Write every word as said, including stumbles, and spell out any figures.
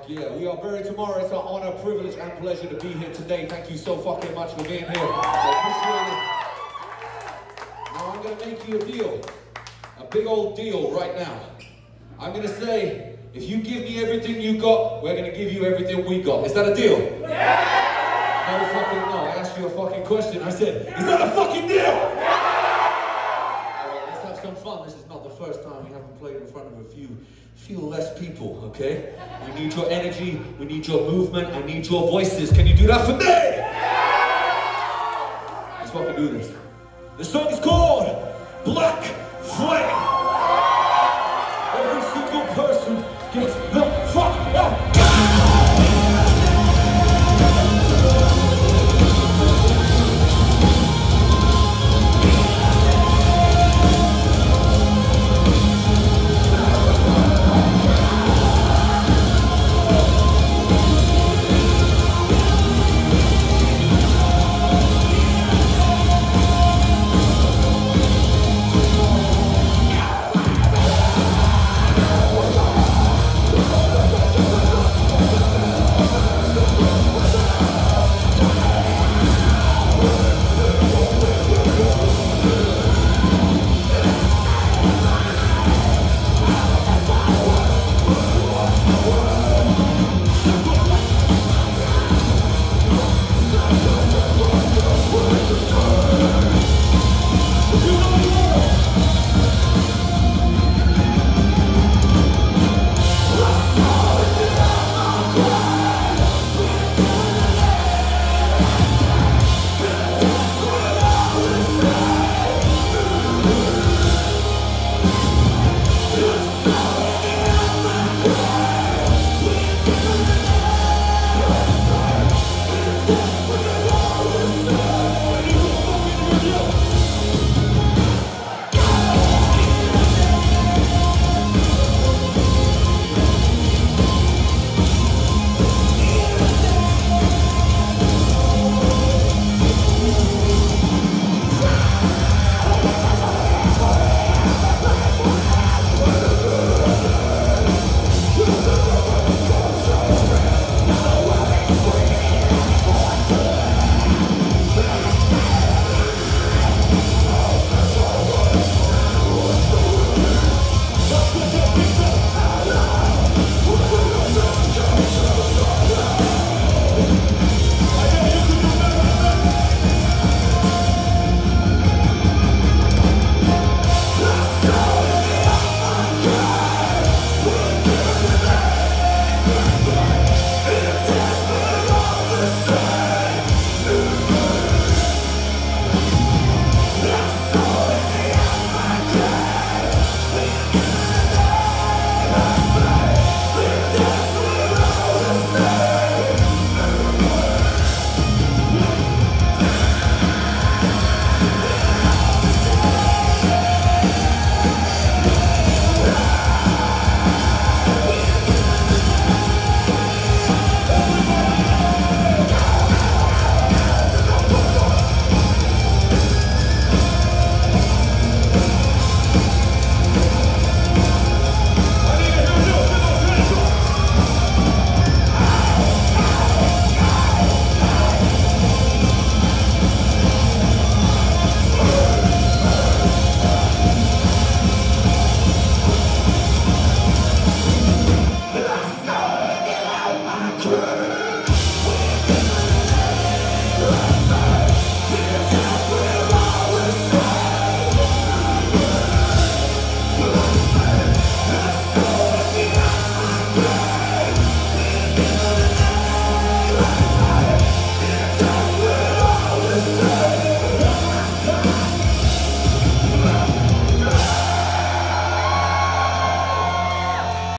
Yeah, we are very tomorrow. It's our honor, privilege, and pleasure to be here today. Thank you so fucking much for being here. I appreciate it. Now I'm gonna make you a deal. A big old deal right now. I'm gonna say, if you give me everything you got, we're gonna give you everything we got. Is that a deal? Yeah! No fucking no. I asked you a fucking question. I said, is that a fucking deal? Yeah! Alright, let's have some fun. This is not the first time we haven't played in front of a few few less people, okay? We need your energy, we need your movement, I need your voices. Can you do that for me? Yeah! Let's fucking do this. The song is called Black Flame.